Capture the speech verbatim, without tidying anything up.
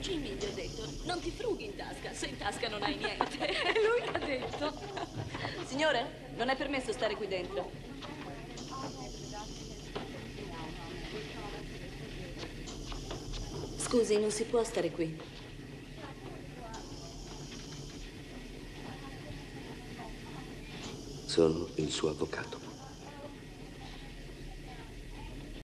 Jimmy gli ho detto, non ti frughi in tasca, se in tasca non hai niente. Lui l'ha detto. Signore, non è permesso stare qui dentro. Scusi, non si può stare qui. Sono il suo avvocato.